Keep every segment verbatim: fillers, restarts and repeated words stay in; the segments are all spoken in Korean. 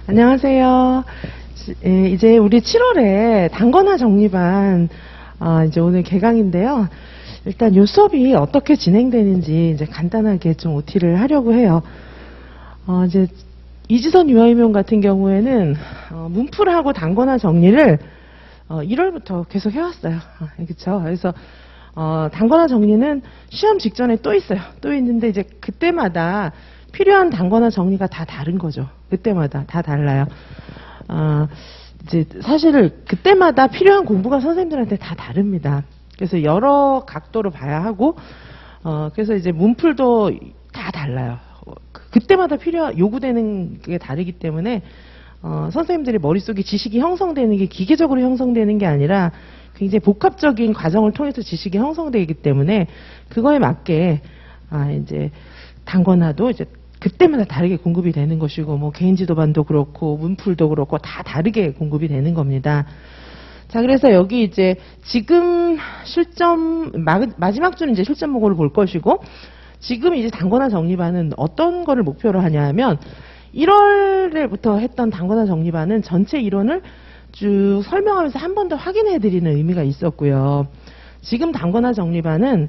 안녕하세요. 이제 우리 칠월에 단권화 정리반 어, 이제 오늘 개강인데요. 일단 이 수업이 어떻게 진행되는지 이제 간단하게 좀 오티를 하려고 해요. 어, 이제 이지선 유아이명 같은 경우에는 어, 문풀하고 단권화 정리를 어, 일월부터 계속 해왔어요. 어, 그렇죠? 그래서 어, 단권화 정리는 시험 직전에 또 있어요. 또 있는데 이제 그때마다 필요한 단권화 정리가 다 다른 거죠. 그때마다 다 달라요. 어, 이제 사실 그때마다 필요한 공부가 선생님들한테 다 다릅니다. 그래서 여러 각도로 봐야 하고, 어, 그래서 이제 문풀도 다 달라요. 그때마다 필요, 요구되는 게 다르기 때문에, 어, 선생님들이 머릿속에 지식이 형성되는 게 기계적으로 형성되는 게 아니라 굉장히 복합적인 과정을 통해서 지식이 형성되기 때문에 그거에 맞게, 아, 이제, 단권화도 이제 그때마다 다르게 공급이 되는 것이고, 뭐, 개인지도반도 그렇고, 문풀도 그렇고, 다 다르게 공급이 되는 겁니다. 자, 그래서 여기 이제 지금 실점, 마, 마지막 주는 이제 실점 모고를 볼 것이고, 지금 이제 단권화 정리반은 어떤 거를 목표로 하냐 하면, 일월부터 했던 단권화 정리반은 전체 이론을 쭉 설명하면서 한 번 더 확인해 드리는 의미가 있었고요. 지금 단권화 정리반은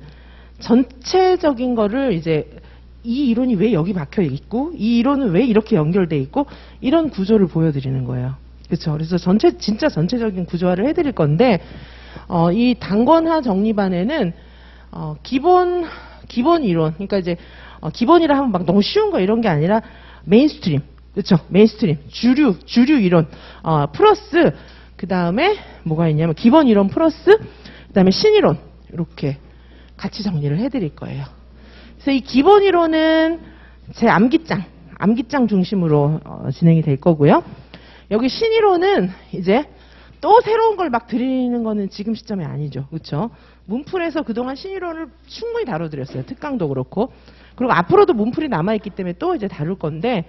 전체적인 거를 이제 이 이론이 왜 여기 박혀 있고, 이 이론은 왜 이렇게 연결돼 있고, 이런 구조를 보여드리는 거예요. 그렇죠? 그래서 전체 진짜 전체적인 구조화를 해드릴 건데, 어, 이 단권화 정리반에는 어, 기본 기본 이론, 그러니까 이제 어, 기본이라 하면 막 너무 쉬운 거 이런 게 아니라 메인스트림, 그렇죠? 메인스트림, 주류 주류 이론 어, 플러스 그 다음에 뭐가 있냐면 기본 이론 플러스 그 다음에 신이론 이렇게 같이 정리를 해드릴 거예요. 그래서 이 기본 이론은 제 암기장, 암기장 중심으로 어, 진행이 될 거고요. 여기 신이론은 이제 또 새로운 걸 막 드리는 거는 지금 시점이 아니죠. 그렇죠? 문풀에서 그동안 신이론을 충분히 다뤄드렸어요. 특강도 그렇고. 그리고 앞으로도 문풀이 남아있기 때문에 또 이제 다룰 건데,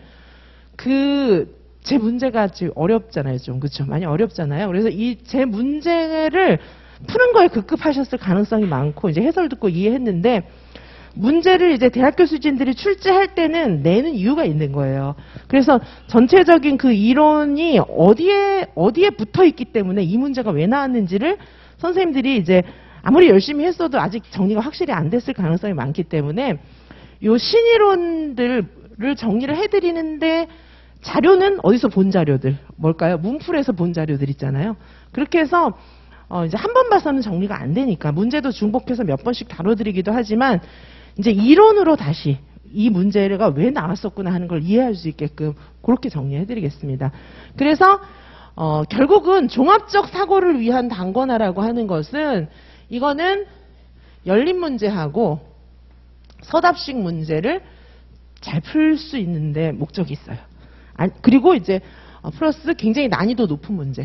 그, 제 문제가 지금 어렵잖아요. 좀. 그렇죠? 많이 어렵잖아요. 그래서 이 제 문제를 푸는 거에 급급하셨을 가능성이 많고, 이제 해설 듣고 이해했는데, 문제를 이제 대학교 수진들이 출제할 때는 내는 이유가 있는 거예요. 그래서 전체적인 그 이론이 어디에, 어디에 붙어 있기 때문에 이 문제가 왜 나왔는지를 선생님들이 이제 아무리 열심히 했어도 아직 정리가 확실히 안 됐을 가능성이 많기 때문에 요 신이론들을 정리를 해드리는데 자료는 어디서 본 자료들, 뭘까요? 문풀에서 본 자료들 있잖아요. 그렇게 해서 어 이제 한 번 봐서는 정리가 안 되니까 문제도 중복해서 몇 번씩 다뤄드리기도 하지만 이제 이론으로 다시 이 문제가 왜 나왔었구나 하는 걸 이해할 수 있게끔 그렇게 정리해드리겠습니다. 그래서 어, 결국은 종합적 사고를 위한 단권화라고 하는 것은 이거는 열린 문제하고 서답식 문제를 잘 풀 수 있는데 목적이 있어요. 아, 그리고 이제 어, 플러스 굉장히 난이도 높은 문제.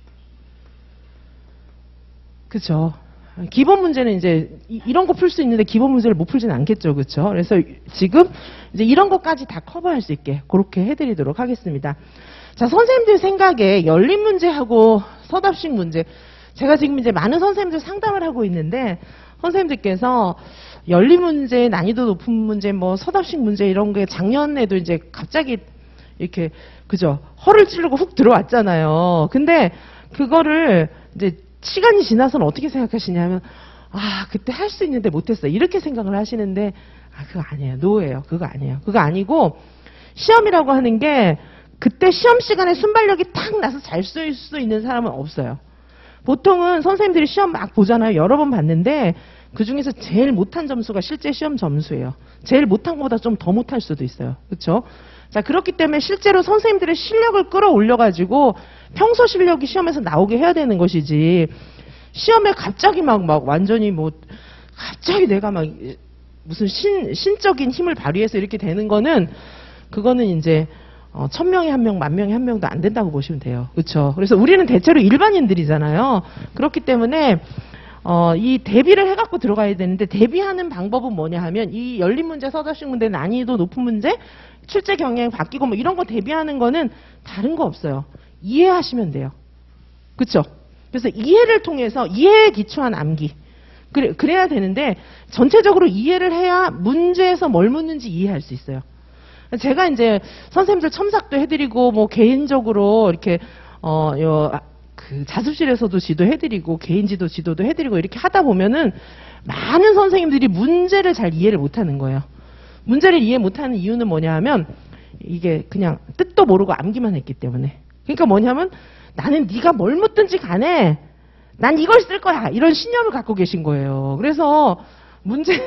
그죠? 기본 문제는 이제 이런 거 풀 수 있는데 기본 문제를 못 풀지는 않겠죠. 그렇죠? 그래서 지금 이제 이런 것까지 다 커버할 수 있게 그렇게 해드리도록 하겠습니다. 자, 선생님들 생각에 열린 문제하고 서답식 문제, 제가 지금 이제 많은 선생님들 상담을 하고 있는데 선생님들께서 열린 문제, 난이도 높은 문제, 뭐 서답식 문제 이런 게 작년에도 이제 갑자기 이렇게 그죠? 허를 찌르고 훅 들어왔잖아요. 근데 그거를 이제 시간이 지나서는 어떻게 생각하시냐면, 아, 그때 할 수 있는데 못했어. 이렇게 생각을 하시는데, 아, 그거 아니에요. 노예요. 그거 아니에요. 그거 아니고, 시험이라고 하는 게, 그때 시험 시간에 순발력이 탁 나서 잘 쓸 수 있는 사람은 없어요. 보통은 선생님들이 시험 막 보잖아요. 여러 번 봤는데, 그 중에서 제일 못한 점수가 실제 시험 점수예요. 제일 못한 것보다 좀 더 못할 수도 있어요. 그렇죠? 자, 그렇기 때문에 실제로 선생님들의 실력을 끌어올려가지고 평소 실력이 시험에서 나오게 해야 되는 것이지, 시험에 갑자기 막, 막 완전히 뭐, 갑자기 내가 막 무슨 신, 신적인 힘을 발휘해서 이렇게 되는 거는, 그거는 이제, 어, 천 명에 한 명, 만 명에 한 명도 안 된다고 보시면 돼요. 그렇죠? 그래서 우리는 대체로 일반인들이잖아요. 그렇기 때문에, 어, 이 대비를 해갖고 들어가야 되는데, 대비하는 방법은 뭐냐 하면, 이 열린 문제, 서답식 문제, 난이도 높은 문제, 출제 경향이 바뀌고 뭐 이런 거 대비하는 거는 다른 거 없어요. 이해하시면 돼요. 그렇죠? 그래서 이해를 통해서 이해에 기초한 암기. 그래, 그래야 되는데 전체적으로 이해를 해야 문제에서 뭘 묻는지 이해할 수 있어요. 제가 이제 선생님들 첨삭도 해드리고 뭐 개인적으로 이렇게 어, 요, 그 자습실에서도 지도해드리고 개인지도 지도도 해드리고 이렇게 하다 보면은 많은 선생님들이 문제를 잘 이해를 못하는 거예요. 문제를 이해 못하는 이유는 뭐냐 하면 이게 그냥 뜻도 모르고 암기만 했기 때문에. 그러니까 뭐냐면 나는 네가 뭘 묻든지 간에 난 이걸 쓸 거야 이런 신념을 갖고 계신 거예요. 그래서 문제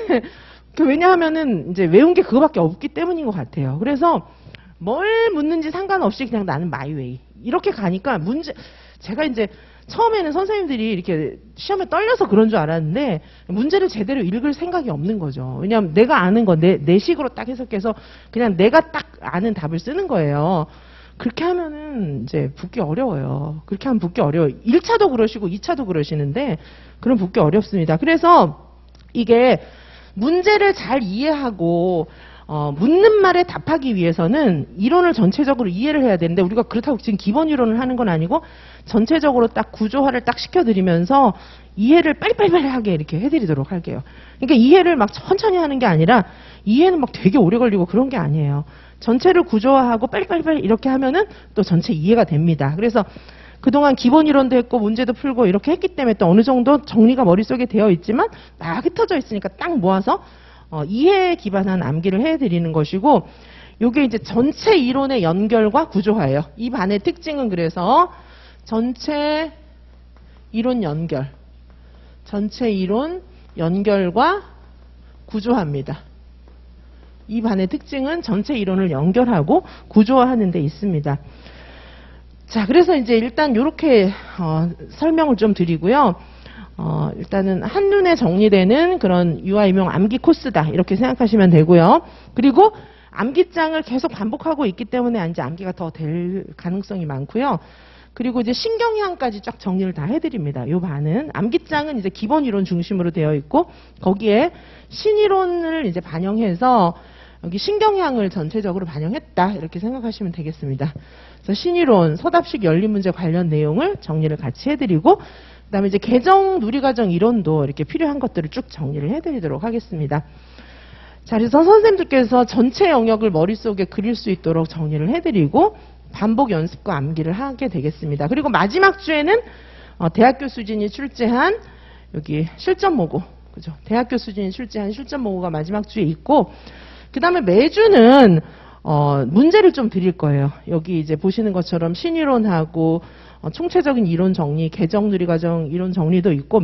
왜냐하면은 이제 외운 게 그거밖에 없기 때문인 것 같아요. 그래서 뭘 묻는지 상관없이 그냥 나는 마이웨이 이렇게 가니까 문제 제가 이제 처음에는 선생님들이 이렇게 시험에 떨려서 그런 줄 알았는데 문제를 제대로 읽을 생각이 없는 거죠. 왜냐하면 내가 아는 거 내 내 식으로 딱 해석해서 그냥 내가 딱 아는 답을 쓰는 거예요. 그렇게 하면은 이제 붙기 어려워요. 그렇게 하면 붙기 어려워요. 일 차도 그러시고 이 차도 그러시는데 그럼 붙기 어렵습니다. 그래서 이게 문제를 잘 이해하고 어, 묻는 말에 답하기 위해서는 이론을 전체적으로 이해를 해야 되는데 우리가 그렇다고 지금 기본 이론을 하는 건 아니고 전체적으로 딱 구조화를 딱 시켜드리면서 이해를 빨리빨리 하게 이렇게 해드리도록 할게요. 그러니까 이해를 막 천천히 하는 게 아니라 이해는 막 되게 오래 걸리고 그런 게 아니에요. 전체를 구조화하고 빨리빨리 이렇게 하면은 또 전체 이해가 됩니다. 그래서 그동안 기본 이론도 했고 문제도 풀고 이렇게 했기 때문에 또 어느 정도 정리가 머릿속에 되어 있지만 막 흩어져 있으니까 딱 모아서 어, 이해에 기반한 암기를 해드리는 것이고 이게 이제 전체 이론의 연결과 구조화예요. 이 반의 특징은 그래서 전체 이론 연결, 전체 이론 연결과 구조화입니다. 이 반의 특징은 전체 이론을 연결하고 구조화하는 데 있습니다. 자, 그래서 이제 일단 이렇게 어, 설명을 좀 드리고요. 어, 일단은 한눈에 정리되는 그런 유아이명 암기 코스다 이렇게 생각하시면 되고요. 그리고 암기장을 계속 반복하고 있기 때문에 이제 암기가 더 될 가능성이 많고요. 그리고 이제 신경향까지 쫙 정리를 다 해드립니다. 이 반은 암기장은 이제 기본 이론 중심으로 되어 있고 거기에 신이론을 이제 반영해서 여기 신경향을 전체적으로 반영했다 이렇게 생각하시면 되겠습니다. 그래서 신이론, 서답식 연립문제 관련 내용을 정리를 같이 해드리고 그다음에 이제 개정 누리과정 이론도 이렇게 필요한 것들을 쭉 정리를 해드리도록 하겠습니다. 자, 그래서 선생님들께서 전체 영역을 머릿속에 그릴 수 있도록 정리를 해드리고 반복 연습과 암기를 하게 되겠습니다. 그리고 마지막 주에는 어, 대학교 수준이 출제한 여기 실전 모고, 그죠? 대학교 수준이 출제한 실전 모고가 마지막 주에 있고 그 다음에 매주는 어, 문제를 좀 드릴 거예요. 여기 이제 보시는 것처럼 신이론하고 어, 총체적인 이론 정리, 개정 누리과정 이론 정리도 있고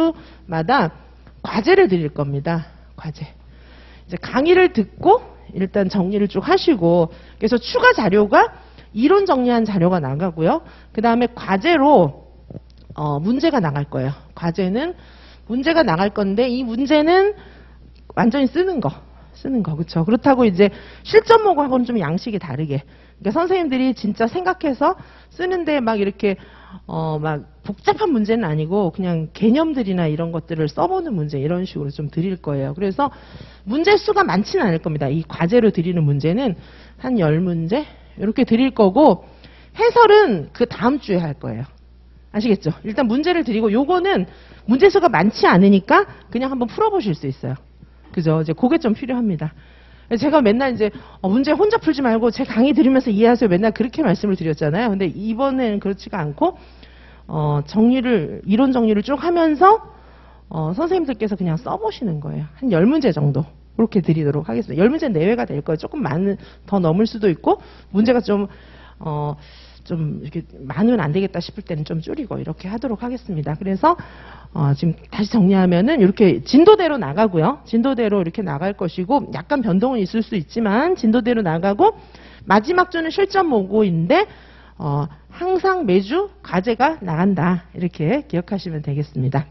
매주마다 과제를 드릴 겁니다. 과제. 이제 강의를 듣고 일단 정리를 쭉 하시고 그래서 추가 자료가 이론 정리한 자료가 나가고요. 그 다음에 과제로 어, 문제가 나갈 거예요. 과제는 문제가 나갈 건데 이 문제는 완전히 쓰는 거. 쓰는 거, 그렇죠? 그렇다고 이제 실전 모고하고는 좀 양식이 다르게. 그러니까 선생님들이 진짜 생각해서 쓰는데 막 이렇게 어 막 복잡한 문제는 아니고 그냥 개념들이나 이런 것들을 써보는 문제 이런 식으로 좀 드릴 거예요. 그래서 문제 수가 많지는 않을 겁니다. 이 과제로 드리는 문제는 한 열 문제 이렇게 드릴 거고 해설은 그 다음 주에 할 거예요. 아시겠죠? 일단 문제를 드리고 요거는 문제 수가 많지 않으니까 그냥 한번 풀어보실 수 있어요. 그죠? 이제 그게 좀 필요합니다. 제가 맨날 이제 어, 문제 혼자 풀지 말고 제 강의 들으면서 이해하세요. 맨날 그렇게 말씀을 드렸잖아요. 근데 이번에는 그렇지가 않고 어, 정리를 이론 정리를 쭉 하면서 어, 선생님들께서 그냥 써보시는 거예요. 한 열 문제 정도 그렇게 드리도록 하겠습니다. 열 문제 내외가 될 거예요. 조금 많은 더 넘을 수도 있고 문제가 좀 어, 좀 이렇게 많으면 안 되겠다 싶을 때는 좀 줄이고 이렇게 하도록 하겠습니다. 그래서 어, 지금 다시 정리하면은 이렇게 진도대로 나가고요. 진도대로 이렇게 나갈 것이고 약간 변동은 있을 수 있지만 진도대로 나가고 마지막 주는 실전 모고인데 어, 항상 매주 과제가 나간다. 이렇게 기억하시면 되겠습니다.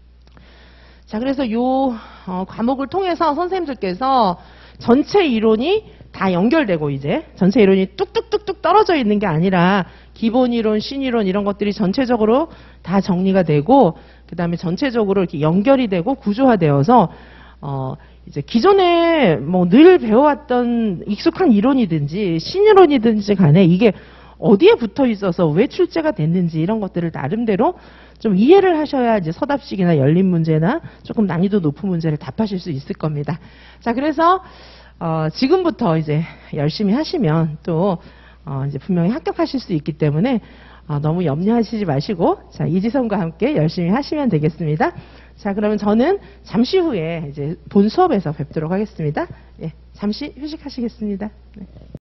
자, 그래서 요 어, 과목을 통해서 선생님들께서 전체 이론이 다 연결되고 이제 전체 이론이 뚝뚝뚝뚝 떨어져 있는 게 아니라 기본 이론, 신이론 이런 것들이 전체적으로 다 정리가 되고 그 다음에 전체적으로 이렇게 연결이 되고 구조화되어서 어 이제 기존에 뭐 늘 배워왔던 익숙한 이론이든지 신이론이든지 간에 이게 어디에 붙어 있어서 왜 출제가 됐는지 이런 것들을 나름대로 좀 이해를 하셔야 이제 서답식이나 열린 문제나 조금 난이도 높은 문제를 답하실 수 있을 겁니다. 자, 그래서 어, 지금부터 이제 열심히 하시면 또 어, 이제 분명히 합격하실 수 있기 때문에 어, 너무 염려하시지 마시고 자 이지성과 함께 열심히 하시면 되겠습니다. 자 그러면 저는 잠시 후에 이제 본 수업에서 뵙도록 하겠습니다. 예, 잠시 휴식하시겠습니다. 네.